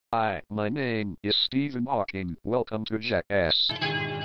Hi, my name is Stephen Hawking. Welcome to Jackass.